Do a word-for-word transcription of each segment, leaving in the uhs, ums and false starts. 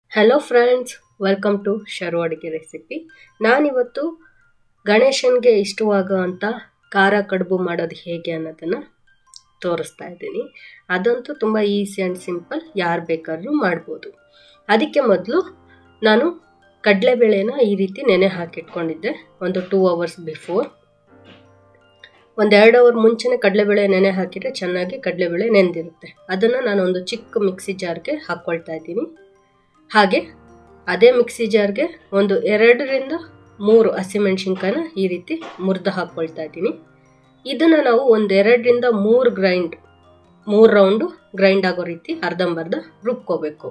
Hello friends, welcome to Sharu Aduge recipe. ನಾನಿವತ್ತು ಗಣೇಶನಿಗೆ ಇಷ್ಟವಾಗುವಂಥ ಖಾರ ಕಡುಬು ಮಾಡೋದು ಹೇಗೆ ಅನ್ನೋದನ್ನು ತೋರಿಸ್ತಾ ಇದ್ದೀನಿ. ಅದಂತೂ ತುಂಬ ಈಸಿ ಆ್ಯಂಡ್ ಸಿಂಪಲ್, ಯಾರು ಬೇಕಾದ್ರೂ ಮಾಡ್ಬೋದು. ಅದಕ್ಕೆ ಮೊದಲು ನಾನು ಕಡಲೆಬೇಳೆನ ಈ ರೀತಿ ನೆನೆ ಹಾಕಿಟ್ಕೊಂಡಿದ್ದೆ ಒಂದು ಟೂ ಅವರ್ಸ್ ಬಿಫೋರ್. ಒಂದೆರಡು ಅವರ್ ಮುಂಚೆನೇ ಕಡಲೆಬೇಳೆ ನೆನೆ ಹಾಕಿದರೆ ಚೆನ್ನಾಗಿ ಕಡಲೆಬೇಳೆ ನೆಂದಿರುತ್ತೆ. ಅದನ್ನು ನಾನು ಒಂದು ಚಿಕ್ಕ ಮಿಕ್ಸಿ ಜಾರ್ಗೆ ಹಾಕ್ಕೊಳ್ತಾ ಇದ್ದೀನಿ. ಹಾಗೆ ಅದೇ ಮಿಕ್ಸಿ ಜಾರ್ಗೆ ಒಂದು ಎರಡರಿಂದ ಮೂರು ಹಸಿಮೆಣಸಿನ್ಕಾಯಿನ ಈ ರೀತಿ ಮುರಿದು ಹಾಕ್ಕೊಳ್ತಾ ಇದ್ದೀನಿ. ಇದನ್ನು ನಾವು ಒಂದು ಎರಡರಿಂದ ಮೂರು ಗ್ರೈಂಡ್ ಮೂರು ರೌಂಡು ಗ್ರೈಂಡ್ ಆಗೋ ರೀತಿ ಅರ್ಧಂಬರ್ಧ ರುಬ್ಕೋಬೇಕು.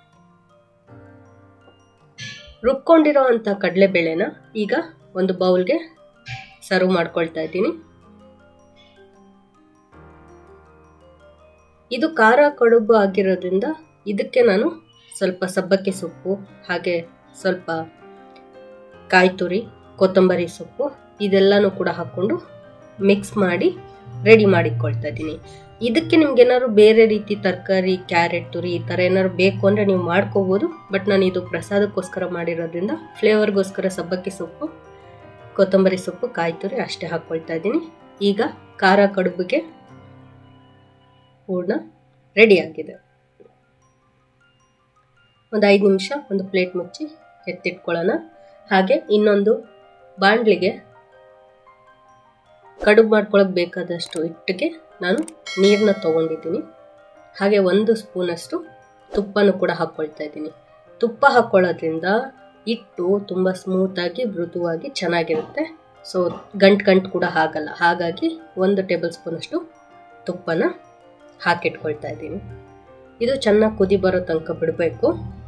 ರುಬ್ಕೊಂಡಿರೋ ಅಂಥ ಕಡಲೆಬೇಳೆನ ಈಗ ಒಂದು ಬೌಲ್ಗೆ ಸರ್ವ್ ಮಾಡ್ಕೊಳ್ತಾ ಇದ್ದೀನಿ. ಇದು ಖಾರ ಕಡುಬು ಆಗಿರೋದ್ರಿಂದ ಇದಕ್ಕೆ ನಾನು ಸ್ವಲ್ಪ ಸಬ್ಬಕ್ಕಿ ಸೊಪ್ಪು, ಹಾಗೆ ಸ್ವಲ್ಪ ಕಾಯಿ ತುರಿ, ಕೊತ್ತಂಬರಿ ಸೊಪ್ಪು ಇದೆಲ್ಲನೂ ಕೂಡ ಹಾಕ್ಕೊಂಡು ಮಿಕ್ಸ್ ಮಾಡಿ ರೆಡಿ ಮಾಡಿಕೊಳ್ತಾ ಇದ್ದೀನಿ. ಇದಕ್ಕೆ ನಿಮ್ಗೆ ಏನಾದ್ರು ಬೇರೆ ರೀತಿ ತರಕಾರಿ, ಕ್ಯಾರೆಟ್ ತುರಿ ಈ ಥರ ಏನಾದ್ರು ಬೇಕು ಅಂದರೆ ನೀವು ಮಾಡ್ಕೋಬೋದು. ಬಟ್ ನಾನು ಇದು ಪ್ರಸಾದಕ್ಕೋಸ್ಕರ ಮಾಡಿರೋದ್ರಿಂದ ಫ್ಲೇವರ್ಗೋಸ್ಕರ ಸಬ್ಬಕ್ಕಿ ಸೊಪ್ಪು, ಕೊತ್ತಂಬರಿ ಸೊಪ್ಪು, ಕಾಯಿ ತುರಿ ಅಷ್ಟೇ ಹಾಕ್ಕೊಳ್ತಾ ಇದ್ದೀನಿ. ಈಗ ಖಾರ ಕಡುಬಿಗೆ ಹೂರ್ಣ ರೆಡಿಯಾಗಿದೆ. ಒಂದು ಐದು ನಿಮಿಷ ಒಂದು ಪ್ಲೇಟ್ ಮುಚ್ಚಿ ಎತ್ತಿಟ್ಕೊಳ್ಳೋಣ. ಹಾಗೆ ಇನ್ನೊಂದು ಬಾಣಲಿಗೆ ಕಡುಬು ಮಾಡ್ಕೊಳಕ್ಕೆ ಬೇಕಾದಷ್ಟು ಹಿಟ್ಟಿಗೆ ನಾನು ನೀರನ್ನ ತೊಗೊಂಡಿದ್ದೀನಿ. ಹಾಗೆ ಒಂದು ಸ್ಪೂನಷ್ಟು ತುಪ್ಪನೂ ಕೂಡ ಹಾಕ್ಕೊಳ್ತಾ ಇದ್ದೀನಿ. ತುಪ್ಪ ಹಾಕ್ಕೊಳ್ಳೋದ್ರಿಂದ ಹಿಟ್ಟು ತುಂಬ ಸ್ಮೂತಾಗಿ ಮೃದುವಾಗಿ ಚೆನ್ನಾಗಿರುತ್ತೆ. ಸೊ ಗಂಟು ಗಂಟು ಕೂಡ ಆಗಲ್ಲ. ಹಾಗಾಗಿ ಒಂದು ಟೇಬಲ್ ಸ್ಪೂನಷ್ಟು ತುಪ್ಪನ ಹಾಕಿಟ್ಕೊಳ್ತಾ ಇದ್ದೀನಿ. ಇದು ಚೆನ್ನಾಗಿ ಕುದಿ ಬರೋ ತನಕ ಬಿಡಬೇಕು.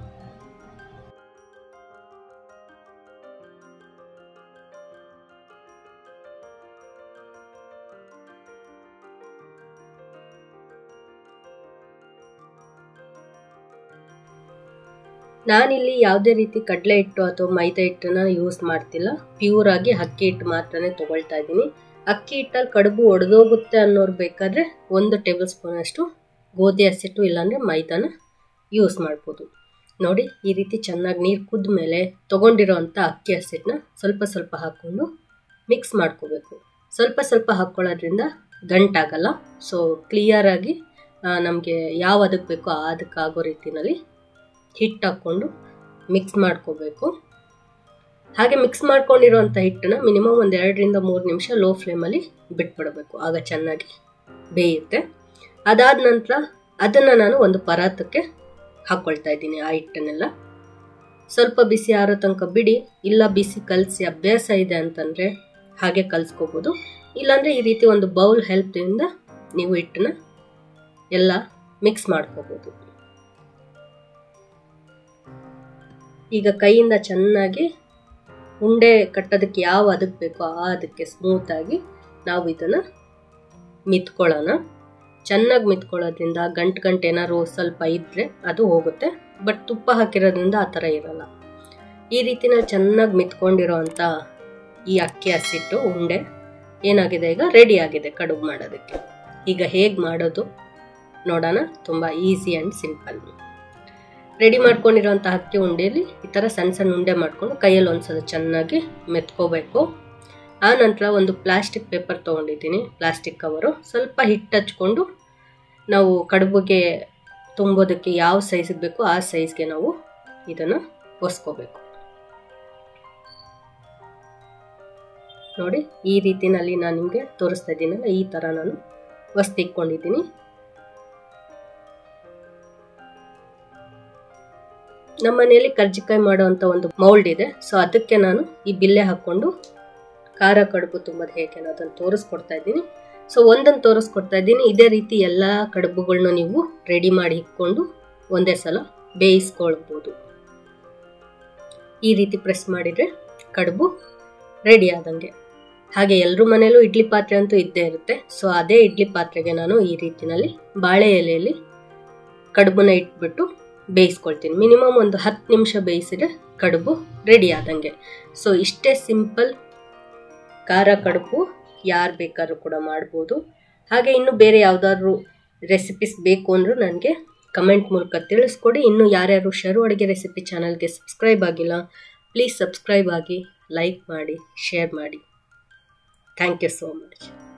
ನಾನಿಲ್ಲಿ ಯಾವುದೇ ರೀತಿ ಕಡಲೆ ಹಿಟ್ಟು ಅಥವಾ ಮೈದಾ ಹಿಟ್ಟನ್ನ ಯೂಸ್ ಮಾಡ್ತಿಲ್ಲ. ಪ್ಯೂರ್ ಆಗಿ ಅಕ್ಕಿ ಹಿಟ್ಟು ಮಾತ್ರನೇ ತಗೊಳ್ತಾ ಇದ್ದೀನಿ. ಅಕ್ಕಿ ಹಿಟ್ಟಲ್ಲಿ ಕಡುಬು ಒಡೆದೋಗುತ್ತೆ ಅನ್ನೋರು ಬೇಕಾದರೆ ಒಂದು ಟೇಬಲ್ ಸ್ಪೂನ್ ಅಷ್ಟು ಗೋಧಿ ಹಸಿಟ್ಟು ಇಲ್ಲಾಂದರೆ ಮೈದಾನ ಯೂಸ್ ಮಾಡ್ಬೋದು. ನೋಡಿ, ಈ ರೀತಿ ಚೆನ್ನಾಗಿ ನೀರು ಕುದ್ದ ಮೇಲೆ ತೊಗೊಂಡಿರೋ ಅಂಥ ಅಕ್ಕಿ ಹಸಿಟ್ಟನ್ನ ಸ್ವಲ್ಪ ಸ್ವಲ್ಪ ಹಾಕ್ಕೊಂಡು ಮಿಕ್ಸ್ ಮಾಡ್ಕೋಬೇಕು. ಸ್ವಲ್ಪ ಸ್ವಲ್ಪ ಹಾಕ್ಕೊಳ್ಳೋದ್ರಿಂದ ಗಂಟಾಗಲ್ಲ. ಸೊ ಕ್ಲಿಯರಾಗಿ ನಮಗೆ ಯಾವ ಅದಕ್ಕೆ ಬೇಕೋ ಆ ಅದಕ್ಕೆ ಆಗೋ ರೀತಿಯಲ್ಲಿ ಹಿಟ್ಟು ಹಾಕ್ಕೊಂಡು ಮಿಕ್ಸ್ ಮಾಡ್ಕೋಬೇಕು. ಹಾಗೆ ಮಿಕ್ಸ್ ಮಾಡ್ಕೊಂಡಿರೋಂಥ ಹಿಟ್ಟನ್ನು ಮಿನಿಮಮ್ ಒಂದು ಎರಡರಿಂದ ಮೂರು ನಿಮಿಷ ಲೋ ಫ್ಲೇಮಲ್ಲಿ ಬಿಟ್ಬಿಡಬೇಕು. ಆಗ ಚೆನ್ನಾಗಿ ಬೇಯುತ್ತೆ. ಅದಾದ ನಂತರ ಅದನ್ನು ನಾನು ಒಂದು ಪರಾತಕ್ಕೆ ಹಾಕ್ಕೊಳ್ತಾ ಇದ್ದೀನಿ. ಆ ಹಿಟ್ಟನ್ನೆಲ್ಲ ಸ್ವಲ್ಪ ಬಿಸಿ ಆರೋ ತನಕ ಬಿಡಿ. ಇಲ್ಲ ಬಿಸಿ ಕಲಸಿ ಅಭ್ಯಾಸ ಇದೆ ಅಂತಂದರೆ ಹಾಗೆ ಕಲಿಸ್ಕೋಬೋದು. ಇಲ್ಲಾಂದರೆ ಈ ರೀತಿ ಒಂದು ಬೌಲ್ ಹೆಲ್ಪ್ದಿಂದ ನೀವು ಹಿಟ್ಟನ್ನ ಎಲ್ಲ ಮಿಕ್ಸ್ ಮಾಡ್ಕೋಬೋದು. ಈಗ ಕೈಯಿಂದ ಚೆನ್ನಾಗಿ ಉಂಡೆ ಕಟ್ಟೋದಕ್ಕೆ ಯಾವ ಅದಕ್ಕೆ ಬೇಕೋ ಆ ಅದಕ್ಕೆ ಸ್ಮೂತಾಗಿ ನಾವು ಇದನ್ನು ಮಿತ್ಕೊಳ್ಳೋಣ. ಚೆನ್ನಾಗಿ ಮಿತ್ಕೊಳ್ಳೋದ್ರಿಂದ ಗಂಟು ಗಂಟು ಏನಾದ್ರು ಸ್ವಲ್ಪ ಇದ್ದರೆ ಅದು ಹೋಗುತ್ತೆ. ಬಟ್ ತುಪ್ಪ ಹಾಕಿರೋದ್ರಿಂದ ಆ ಥರ ಇರೋಲ್ಲ. ಈ ರೀತಿ ನಾವು ಚೆನ್ನಾಗಿ ಮಿತ್ಕೊಂಡಿರೋ ಅಂಥ ಈ ಅಕ್ಕಿ ಹಸಿಟ್ಟು ಉಂಡೆ ಏನಾಗಿದೆ, ಈಗ ರೆಡಿ ಆಗಿದೆ ಕಡುಬು ಮಾಡೋದಕ್ಕೆ. ಈಗ ಹೇಗೆ ಮಾಡೋದು ನೋಡೋಣ. ತುಂಬ ಈಸಿ ಆ್ಯಂಡ್ ಸಿಂಪಲ್. ರೆಡಿ ಮಾಡ್ಕೊಂಡಿರೋಂಥ ಅಕ್ಕಿ ಉಂಡೆಯಲ್ಲಿ ಈ ಥರ ಸಣ್ಣ ಸಣ್ಣ ಉಂಡೆ ಮಾಡ್ಕೊಂಡು ಕೈಯಲ್ಲಿ ಒಂದ್ಸಲ ಚೆನ್ನಾಗಿ ಮೆತ್ಕೋಬೇಕು. ಆ ನಂತರ ಒಂದು ಪ್ಲಾಸ್ಟಿಕ್ ಪೇಪರ್ ತೊಗೊಂಡಿದ್ದೀನಿ, ಪ್ಲಾಸ್ಟಿಕ್ ಕವರು. ಸ್ವಲ್ಪ ಹಿಟ್ಟು ಹಚ್ಕೊಂಡು ನಾವು ಕಡುಬಿಗೆ ತುಂಬೋದಕ್ಕೆ ಯಾವ ಸೈಜಿಗೆ ಬೇಕೋ ಆ ಸೈಜ್ಗೆ ನಾವು ಇದನ್ನು ಒರೆಸ್ಕೋಬೇಕು. ನೋಡಿ, ಈ ರೀತಿನಲ್ಲಿ ನಾನು ನಿಮಗೆ ತೋರಿಸ್ತಾ ಇದ್ದೀನಲ್ಲ, ಈ ಥರ ನಾನು ಒರೆಸ್ತಿಕ್ಕೊಂಡಿದ್ದೀನಿ. ನಮ್ಮ ಮನೆಯಲ್ಲಿ ಕರ್ಜಿಕಾಯಿ ಮಾಡೋವಂಥ ಒಂದು ಮೌಲ್ಡ್ ಇದೆ. ಸೊ ಅದಕ್ಕೆ ನಾನು ಈ ಬಿಲ್ಲೆ ಹಾಕ್ಕೊಂಡು ಖಾರ ಕಡುಬು ತುಂಬೋದು ಹೇಗೆ ಅನ್ನೋದನ್ನು ತೋರಿಸ್ಕೊಡ್ತಾ ಇದ್ದೀನಿ. ಸೊ ಒಂದನ್ನು ತೋರಿಸ್ಕೊಡ್ತಾ ಇದ್ದೀನಿ. ಇದೇ ರೀತಿ ಎಲ್ಲ ಕಡುಬುಗಳನ್ನ ನೀವು ರೆಡಿ ಮಾಡಿ ಇಟ್ಕೊಂಡು ಒಂದೇ ಸಲ ಬೇಯಿಸ್ಕೊಳ್ಬೋದು. ಈ ರೀತಿ ಪ್ರೆಸ್ ಮಾಡಿದರೆ ಕಡುಬು ರೆಡಿ ಆದಂಗೆ. ಹಾಗೆ ಎಲ್ಲರ ಮನೆಯಲ್ಲೂ ಇಡ್ಲಿ ಪಾತ್ರೆ ಅಂತೂ ಇದ್ದೇ ಇರುತ್ತೆ. ಸೊ ಅದೇ ಇಡ್ಲಿ ಪಾತ್ರೆಗೆ ನಾನು ಈ ರೀತಿನಲ್ಲಿ ಬಾಳೆ ಎಲೆಯಲ್ಲಿ ಕಡುಬನ್ನ ಇಟ್ಬಿಟ್ಟು ಬೇಯಿಸ್ಕೊಳ್ತೀನಿ. ಮಿನಿಮಮ್ ಒಂದು ಹತ್ತು ನಿಮಿಷ ಬೇಯಿಸಿದ್ರೆ ಕಡುಬು ರೆಡಿ ಆದಂಗೆ. ಸೊ ಇಷ್ಟೇ ಸಿಂಪಲ್ ಖಾರ ಕಡುಬು, ಯಾರು ಬೇಕಾದ್ರೂ ಕೂಡ ಮಾಡ್ಬೋದು. ಹಾಗೆ ಇನ್ನು ಬೇರೆ ಯಾವುದಾದ್ರೂ ರೆಸಿಪೀಸ್ ಬೇಕು ಅಂದರೂ ನನಗೆ ಕಮೆಂಟ್ ಮೂಲಕ ತಿಳಿಸ್ಕೊಡಿ. ಇನ್ನು ಯಾರ್ಯಾರು ಶರು ಅಡುಗೆ ರೆಸಿಪಿ ಚಾನಲ್ಗೆ ಸಬ್ಸ್ಕ್ರೈಬ್ ಆಗಿಲ್ಲ, ಪ್ಲೀಸ್ ಸಬ್ಸ್ಕ್ರೈಬ್ ಆಗಿ, ಲೈಕ್ ಮಾಡಿ, ಶೇರ್ ಮಾಡಿ. Thank you so much.